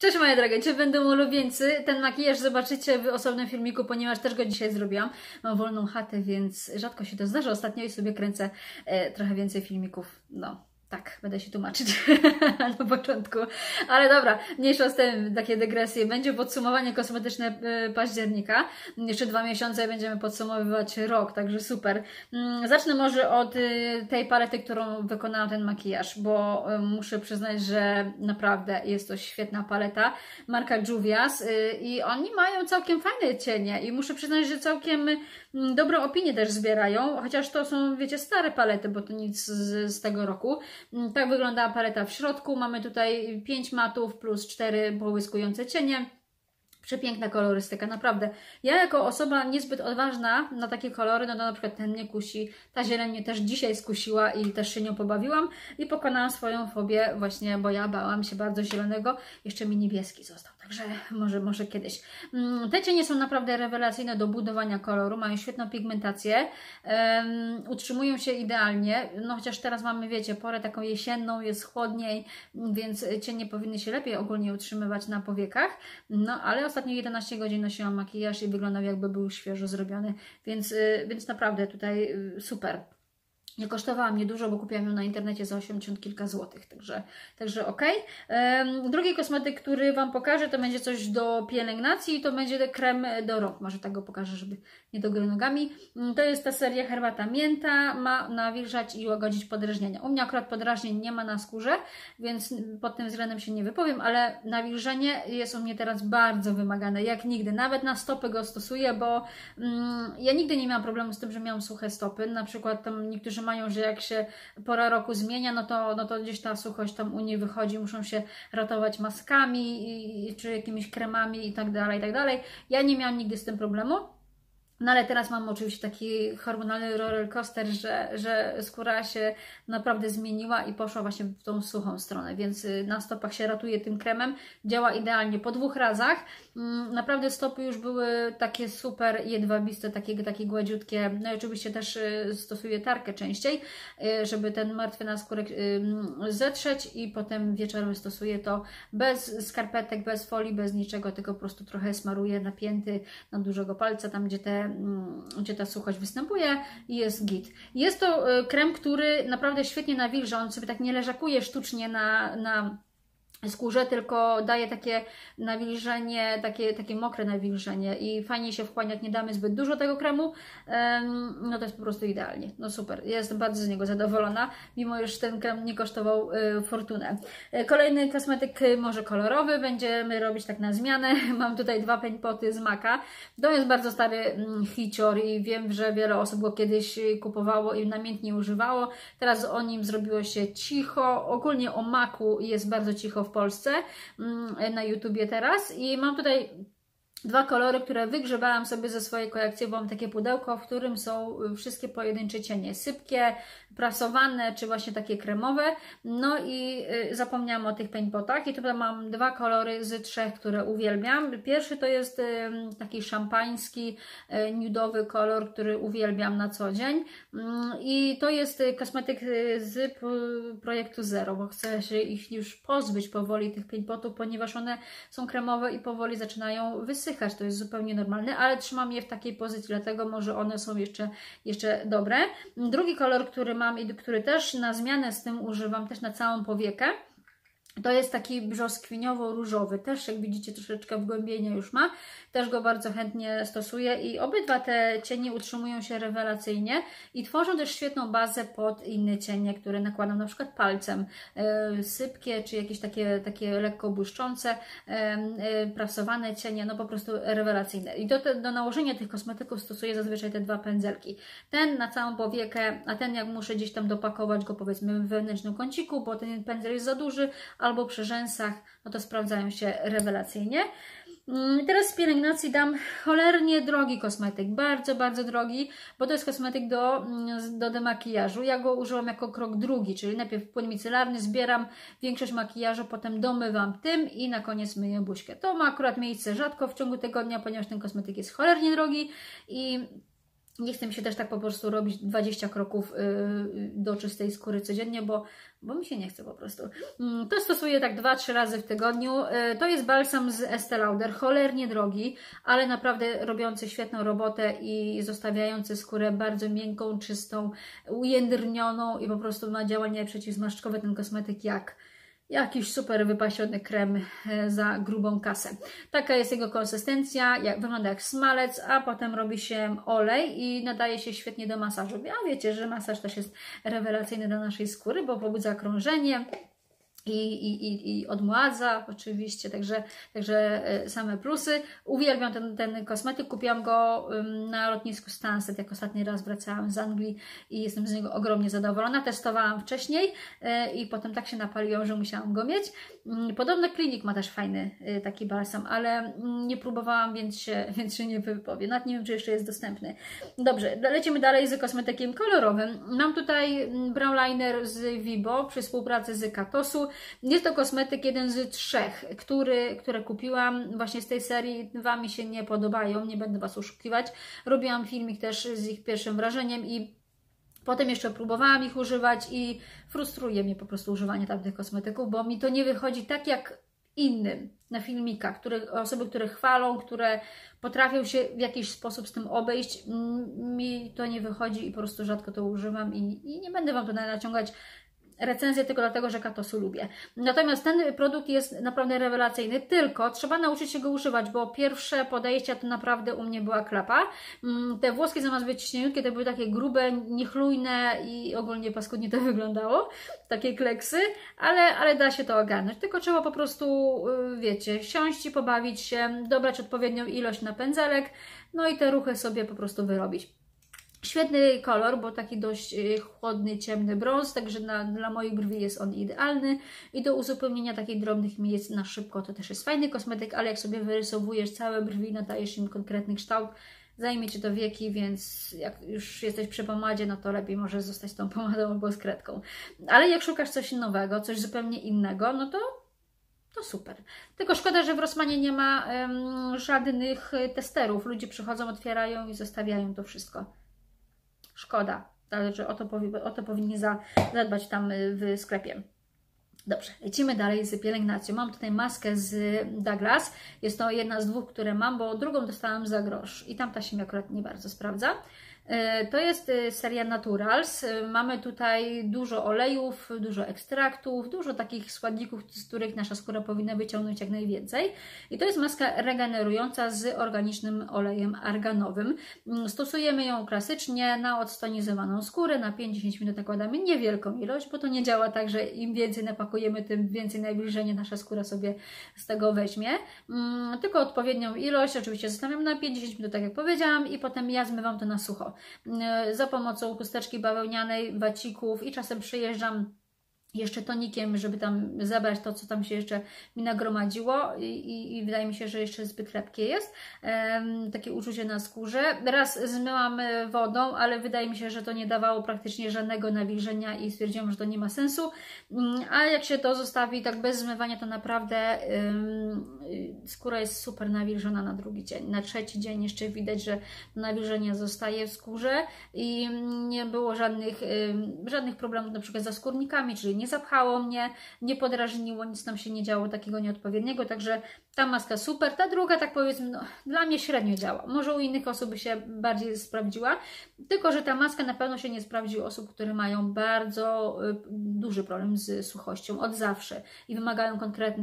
Cześć moje drogie, czy będą ulubieńcy? Ten makijaż zobaczycie w osobnym filmiku, ponieważ też go dzisiaj zrobiłam. Mam wolną chatę, więc rzadko się to zdarza ostatnio i sobie kręcę trochę więcej filmików. No, tak, będę się tłumaczyć na początku. Ale dobra, mniejsza z tym, takie dygresje. Będzie podsumowanie kosmetyczne października. Jeszcze 2 miesiące będziemy podsumowywać rok, także super. Zacznę może od tej palety, którą wykonałam ten makijaż, bo muszę przyznać, że naprawdę jest to świetna paleta. Marka Juvia's i oni mają całkiem fajne cienie i muszę przyznać, że całkiem dobrą opinię też zbierają, chociaż to są, wiecie, stare palety, bo to nic z tego roku. Tak wygląda paleta w środku. Mamy tutaj 5 matów plus 4 połyskujące cienie. Przepiękna kolorystyka, naprawdę. Ja jako osoba niezbyt odważna na takie kolory, no to na przykład ten mnie kusi, ta zieleń mnie też dzisiaj skusiła i też się nią pobawiłam i pokonałam swoją fobię właśnie, bo ja bałam się bardzo zielonego, jeszcze mi niebieski został, także może kiedyś. Te cienie są naprawdę rewelacyjne do budowania koloru, mają świetną pigmentację, utrzymują się idealnie, no chociaż teraz mamy, wiecie, porę taką jesienną, jest chłodniej, więc cienie powinny się lepiej ogólnie utrzymywać na powiekach, no ale ostatnio 11 godzin nosiłam makijaż i wyglądał, jakby był świeżo zrobiony, więc naprawdę tutaj super. Nie kosztowała mnie dużo, bo kupiłam ją na internecie za 80 kilka złotych, także ok. Drugi kosmetyk, który Wam pokażę, to będzie coś do pielęgnacji, to będzie krem do rąk. Może tak go pokażę, żeby nie do góry nogami. To jest ta seria herbata mięta, ma nawilżać i łagodzić podrażnienia. U mnie akurat podrażnień nie ma na skórze, więc pod tym względem się nie wypowiem, ale nawilżenie jest u mnie teraz bardzo wymagane, jak nigdy. Nawet na stopy go stosuję, bo ja nigdy nie miałam problemu z tym, że miałam suche stopy. Na przykład tam niektórzy mają, że jak się pora roku zmienia, no to gdzieś ta suchość tam u niej wychodzi, muszą się ratować maskami czy jakimiś kremami i tak dalej, i tak dalej. Ja nie miałam nigdy z tym problemu. No ale teraz mam oczywiście taki hormonalny rollercoaster, że skóra się naprawdę zmieniła i poszła właśnie w tą suchą stronę, więc na stopach się ratuje tym kremem, działa idealnie po 2 razach. Naprawdę stopy już były takie super jedwabiste, takie gładziutkie. No i oczywiście też stosuję tarkę częściej, żeby ten martwy naskórek zetrzeć i potem wieczorem stosuję to bez skarpetek, bez folii, bez niczego, tylko po prostu trochę smaruję na pięty, na dużego palca, tam gdzie ta suchość występuje i jest git. Jest to krem, który naprawdę świetnie nawilża, on sobie tak nie leżakuje sztucznie na skórze, tylko daje takie nawilżenie, takie mokre nawilżenie i fajnie się wchłania, jak nie damy zbyt dużo tego kremu, no to jest po prostu idealnie, no super, jestem bardzo z niego zadowolona, mimo już ten krem nie kosztował fortunę. Kolejny kosmetyk może kolorowy, będziemy robić tak na zmianę, mam tutaj 2 paintpoty z MAC'a, to jest bardzo stary hicior i wiem, że wiele osób go kiedyś kupowało i namiętnie używało, teraz o nim zrobiło się cicho, ogólnie o MAC'u jest bardzo cicho w Polsce, na YouTubie teraz i mam tutaj 2 kolory, które wygrzebałam sobie ze swojej kolekcji, bo mam takie pudełko, w którym są wszystkie pojedyncze cienie, sypkie, prasowane, czy właśnie takie kremowe, no i zapomniałam o tych paintpotach i tutaj mam 2 kolory z 3, które uwielbiam. Pierwszy to jest taki szampański, nudowy kolor, który uwielbiam na co dzień i to jest kosmetyk z projektu Zero, bo chcę się ich już pozbyć powoli, tych paintpotów, ponieważ one są kremowe i powoli zaczynają wysychać, to jest zupełnie normalne, ale trzymam je w takiej pozycji, dlatego może one są jeszcze dobre. Drugi kolor, który mam i który też na zmianę z tym używam, też na całą powiekę, to jest taki brzoskwiniowo-różowy, też jak widzicie troszeczkę wgłębienia już ma, też go bardzo chętnie stosuję i obydwa te cienie utrzymują się rewelacyjnie i tworzą też świetną bazę pod inne cienie, które nakładam na przykład palcem, sypkie czy jakieś takie lekko błyszczące, prasowane cienie, no po prostu rewelacyjne. I do nałożenia tych kosmetyków stosuję zazwyczaj te 2 pędzelki. Ten na całą powiekę, a ten jak muszę gdzieś tam dopakować go powiedzmy w wewnętrznym kąciku, bo ten pędzel jest za duży, albo przy rzęsach, no to sprawdzają się rewelacyjnie. Teraz z pielęgnacji dam cholernie drogi kosmetyk, bardzo, bardzo drogi, bo to jest kosmetyk do demakijażu. Ja go użyłam jako krok drugi, czyli najpierw płyn micelarny, zbieram większość makijażu, potem domywam tym i na koniec myję buźkę. To ma akurat miejsce rzadko w ciągu tygodnia, ponieważ ten kosmetyk jest cholernie drogi i Nie chcę mi się też tak po prostu robić 20 kroków do czystej skóry codziennie, bo mi się nie chce po prostu. To stosuję tak 2-3 razy w tygodniu. To jest balsam z Estée Lauder, cholernie drogi, ale naprawdę robiący świetną robotę i zostawiający skórę bardzo miękką, czystą, ujędrnioną i po prostu ma działanie przeciwzmarszczkowe ten kosmetyk jak jakiś super wypasiony krem za grubą kasę. Taka jest jego konsystencja, wygląda jak smalec, a potem robi się olej i nadaje się świetnie do masażu. A wiecie, że masaż też jest rewelacyjny dla naszej skóry, bo pobudza krążenie i odmładza oczywiście, także same plusy. Uwielbiam ten kosmetyk, kupiłam go na lotnisku Stansted, jak ostatni raz wracałam z Anglii i jestem z niego ogromnie zadowolona. Testowałam wcześniej i potem tak się napaliłam, że musiałam go mieć. Podobno Clinique ma też fajny taki balsam, ale nie próbowałam, więc się nie wypowiem. Nawet nie wiem, czy jeszcze jest dostępny. Dobrze, lecimy dalej z kosmetykiem kolorowym. Mam tutaj brow liner z Vibo przy współpracy z Katosu. Jest to kosmetyk jeden z 3, które kupiłam właśnie z tej serii. 2 mi się nie podobają, nie będę Was oszukiwać. Robiłam filmik też z ich pierwszym wrażeniem i potem jeszcze próbowałam ich używać i frustruje mnie po prostu używanie tamtych kosmetyków, bo mi to nie wychodzi tak jak innym na filmikach, osoby, które chwalą, które potrafią się w jakiś sposób z tym obejść. Mi to nie wychodzi i po prostu rzadko to używam i nie będę Wam tutaj naciągać recenzję tylko dlatego, że Katosu lubię. Natomiast ten produkt jest naprawdę rewelacyjny, tylko trzeba nauczyć się go używać, bo pierwsze podejścia to naprawdę u mnie była klapa. Te włoski zamiast być cieniutkie, to były takie grube, niechlujne i ogólnie paskudnie to wyglądało. Takie kleksy, ale da się to ogarnąć. Tylko trzeba po prostu, wiecie, siąść i pobawić się, dobrać odpowiednią ilość na pędzelek, no i te ruchy sobie po prostu wyrobić. Świetny kolor, bo taki dość chłodny, ciemny brąz, także dla moich brwi jest on idealny i do uzupełnienia takich drobnych miejsc na szybko to też jest fajny kosmetyk, ale jak sobie wyrysowujesz całe brwi, nadajesz im konkretny kształt, zajmie Ci to wieki, więc jak już jesteś przy pomadzie, no to lepiej może zostać z tą pomadą albo z kredką. Ale jak szukasz coś nowego, coś zupełnie innego, no to super. Tylko szkoda, że w Rossmanie nie ma żadnych testerów. Ludzie przychodzą, otwierają i zostawiają to wszystko. Szkoda, ale że o to powinni zadbać tam w sklepie. Dobrze, lecimy dalej z pielęgnacją. Mam tutaj maskę z Douglas. Jest to jedna z 2, które mam, bo drugą dostałam za grosz i tamta się mi akurat nie bardzo sprawdza. To jest seria Naturals. Mamy tutaj dużo olejów, dużo ekstraktów, dużo takich składników, z których nasza skóra powinna wyciągnąć jak najwięcej. I to jest maska regenerująca z organicznym olejem arganowym. Stosujemy ją klasycznie na odstonizowaną skórę. Na 5-10 minut nakładamy niewielką ilość, bo to nie działa tak, że im więcej napakujemy, tym więcej nawilżenia nasza skóra sobie z tego weźmie. Tylko odpowiednią ilość. Oczywiście zostawiam na 5-10 minut, tak jak powiedziałam, i potem ja zmywam to na sucho. Za pomocą chusteczki bawełnianej, wacików i czasem przyjeżdżam jeszcze tonikiem, żeby tam zabrać to, co tam się jeszcze mi nagromadziło i wydaje mi się, że jeszcze zbyt lepkie jest. Takie uczucie na skórze. Raz zmyłam wodą, ale wydaje mi się, że to nie dawało praktycznie żadnego nawilżenia i stwierdziłam, że to nie ma sensu. A jak się to zostawi tak bez zmywania, to naprawdę skóra jest super nawilżona na drugi dzień. Na trzeci dzień jeszcze widać, że nawilżenie zostaje w skórze i nie było żadnych problemów na przykład z zaskórnikami, czyli nie zapchało mnie, nie podrażniło, nic tam się nie działo takiego nieodpowiedniego, także ta maska super. Ta druga, tak powiedzmy, no, dla mnie średnio działa. Może u innych osób by się bardziej sprawdziła, tylko że ta maska na pewno się nie sprawdzi u osób, które mają bardzo duży problem z suchością od zawsze i wymagają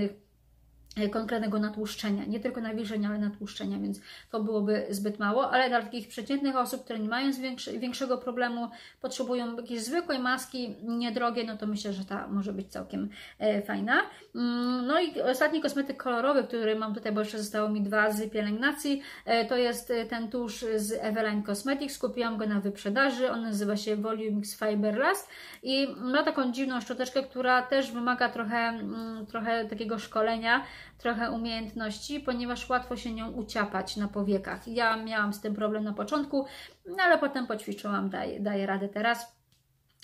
konkretnego natłuszczenia, nie tylko nawilżenia, ale natłuszczenia, więc to byłoby zbyt mało, ale dla takich przeciętnych osób, które nie mają większego problemu, potrzebują jakiejś zwykłej maski, niedrogie, no to myślę, że ta może być całkiem fajna. No i ostatni kosmetyk kolorowy, który mam tutaj, bo jeszcze zostało mi 2 z pielęgnacji, to jest ten tusz z Eveline Cosmetics, kupiłam go na wyprzedaży, on nazywa się Volume X Fiber Last i ma taką dziwną szczoteczkę, która też wymaga trochę takiego szkolenia, trochę umiejętności, ponieważ łatwo się nią uciapać na powiekach. Ja miałam z tym problem na początku, no ale potem poćwiczyłam, daję radę teraz.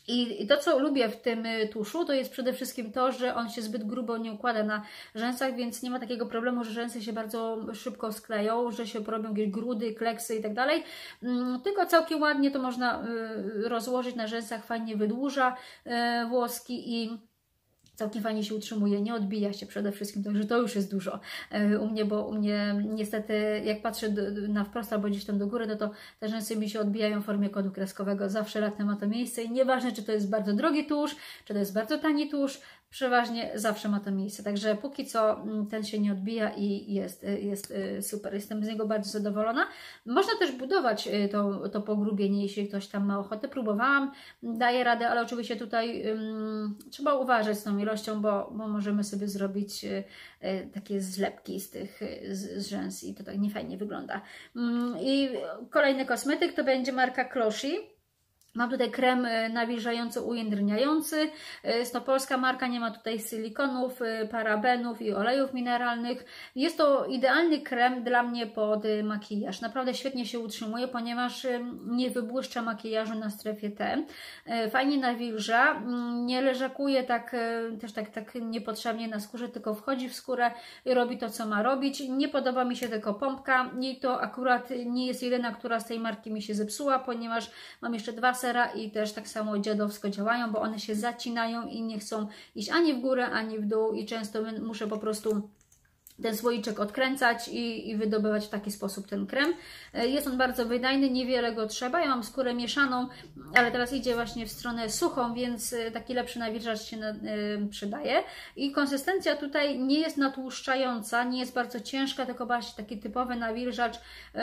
I to, co lubię w tym tuszu, to jest przede wszystkim to, że on się zbyt grubo nie układa na rzęsach, więc nie ma takiego problemu, że rzęsy się bardzo szybko skleją, że się porobią jakieś grudy, kleksy i tak dalej. Tylko całkiem ładnie to można rozłożyć na rzęsach, fajnie wydłuża włoski i całkiem fajnie się utrzymuje, nie odbija się przede wszystkim, także to już jest dużo u mnie, bo u mnie niestety jak patrzę na wprost albo gdzieś tam do góry, no to te rzęsy mi się odbijają w formie kodu kreskowego, zawsze latem ma to miejsce i nieważne, czy to jest bardzo drogi tusz, czy to jest bardzo tani tusz, przeważnie zawsze ma to miejsce, także póki co ten się nie odbija i jest super, jestem z niego bardzo zadowolona. Można też budować to pogrubienie, jeśli ktoś tam ma ochotę, próbowałam, daję radę, ale oczywiście tutaj trzeba uważać z tą ilością, bo możemy sobie zrobić takie zlepki z tych z rzęs i to tak niefajnie wygląda. I kolejny kosmetyk to będzie marka Closhi. Mam tutaj krem nawilżający, ujędrniający. Jest to polska marka, nie ma tutaj silikonów, parabenów i olejów mineralnych. Jest to idealny krem dla mnie pod makijaż. Naprawdę świetnie się utrzymuje, ponieważ nie wybłyszcza makijażu na strefie T. Fajnie nawilża, nie leżakuje tak niepotrzebnie na skórze, tylko wchodzi w skórę i robi to, co ma robić. Nie podoba mi się tylko pompka i to akurat nie jest jedyna, która z tej marki mi się zepsuła, ponieważ mam jeszcze dwa sera i też tak samo dziadowsko działają, bo one się zacinają i nie chcą iść ani w górę, ani w dół i często muszę po prostu ten słoiczek odkręcać i wydobywać w taki sposób ten krem. Jest on bardzo wydajny, niewiele go trzeba. Ja mam skórę mieszaną, ale teraz idzie właśnie w stronę suchą, więc taki lepszy nawilżacz się przydaje. I konsystencja tutaj nie jest natłuszczająca, nie jest bardzo ciężka, tylko właśnie taki typowy nawilżacz.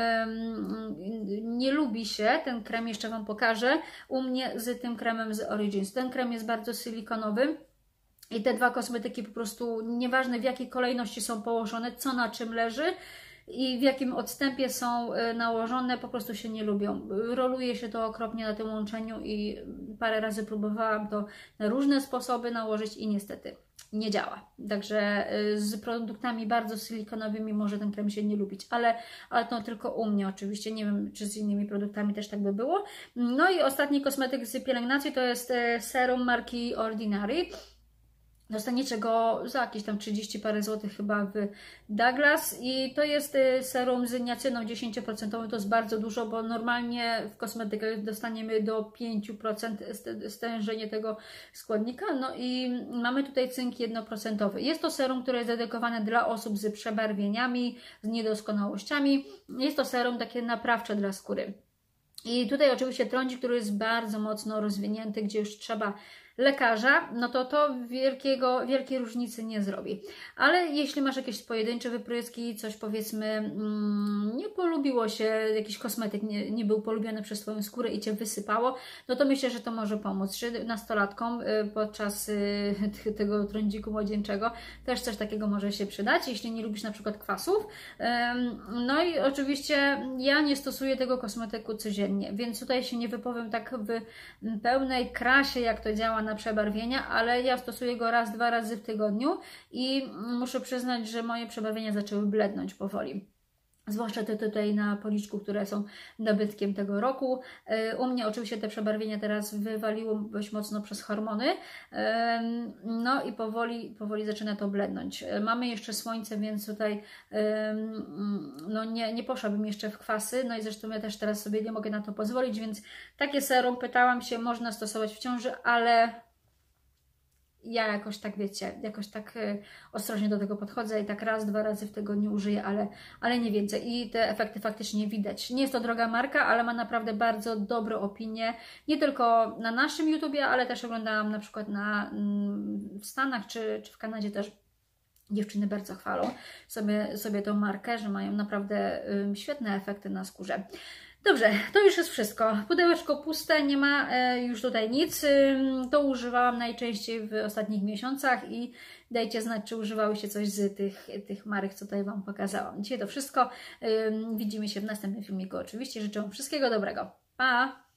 Nie lubi się, ten krem jeszcze Wam pokażę, u mnie z tym kremem z Origins. Ten krem jest bardzo silikonowy. I te dwa kosmetyki po prostu, nieważne w jakiej kolejności są położone, co na czym leży i w jakim odstępie są nałożone, po prostu się nie lubią. Roluje się to okropnie na tym łączeniu i parę razy próbowałam to na różne sposoby nałożyć i niestety nie działa. Także z produktami bardzo silikonowymi może ten krem się nie lubić, ale to tylko u mnie oczywiście. Nie wiem, czy z innymi produktami też tak by było. No i ostatni kosmetyk z pielęgnacji to jest serum marki Ordinary. Dostaniecie go za jakieś tam 30 parę złotych chyba w Douglas i to jest serum z niacyną 10%, to jest bardzo dużo, bo normalnie w kosmetykach dostaniemy do 5% stężenie tego składnika, no i mamy tutaj cynk 1%. Jest to serum, które jest dedykowane dla osób z przebarwieniami, z niedoskonałościami. Jest to serum takie naprawcze dla skóry. I tutaj oczywiście trądzik, który jest bardzo mocno rozwinięty, gdzie już trzeba lekarza, no to wielkiej różnicy nie zrobi. Ale jeśli masz jakieś pojedyncze wypryski, coś powiedzmy nie polubiło się, jakiś kosmetyk nie był polubiony przez Twoją skórę i Cię wysypało, no to myślę, że to może pomóc. Czy nastolatkom podczas tego trądziku młodzieńczego też coś takiego może się przydać, jeśli nie lubisz na przykład kwasów. No i oczywiście ja nie stosuję tego kosmetyku codziennie, więc tutaj się nie wypowiem tak w pełnej krasie, jak to działa na przebarwienia, ale ja stosuję go raz, dwa razy w tygodniu i muszę przyznać, że moje przebarwienia zaczęły blednąć powoli. Zwłaszcza te tutaj na policzku, które są nabytkiem tego roku. U mnie oczywiście te przebarwienia teraz wywaliło dość mocno przez hormony. No i powoli zaczyna to blednąć. Mamy jeszcze słońce, więc tutaj no nie poszłabym jeszcze w kwasy. No i zresztą ja też teraz sobie nie mogę na to pozwolić, więc takie serum, pytałam się, można stosować w ciąży, ale ja jakoś tak, wiecie, jakoś tak ostrożnie do tego podchodzę i tak raz, dwa razy w tygodniu użyję, ale nie więcej. I te efekty faktycznie widać. Nie jest to droga marka, ale ma naprawdę bardzo dobre opinie. Nie tylko na naszym YouTubie, ale też oglądałam na przykład w Stanach czy w Kanadzie też. Dziewczyny bardzo chwalą sobie tą markę, że mają naprawdę świetne efekty na skórze. Dobrze, to już jest wszystko. Pudełeczko puste, nie ma już tutaj nic. To używałam najczęściej w ostatnich miesiącach i dajcie znać, czy używałyście coś z tych marek, co tutaj Wam pokazałam. Dzisiaj to wszystko. Widzimy się w następnym filmiku oczywiście. Życzę Wam wszystkiego dobrego. Pa!